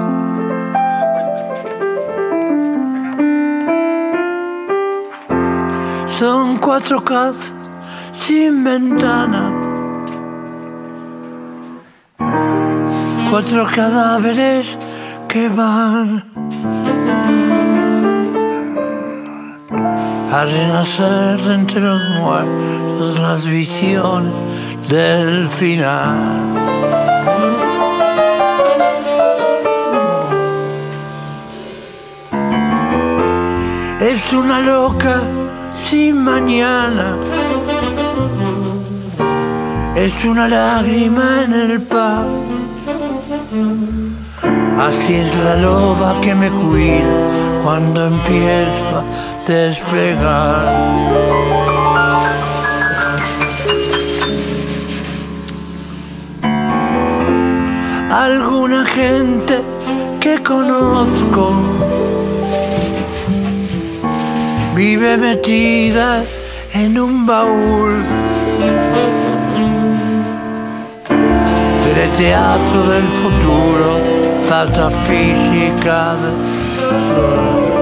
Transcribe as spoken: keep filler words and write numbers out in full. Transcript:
Son cuatro casas sin ventana, cuatro cadáveres que van a renacer entre los muertos, las visiones del final. Es una loca sin mañana, es una lágrima en el pan. Así es la loba que me cuida cuando empiezo a despegar. Alguna gente que conozco vive metida en un baúl. Teleteatro del futuro, patafísica del sol.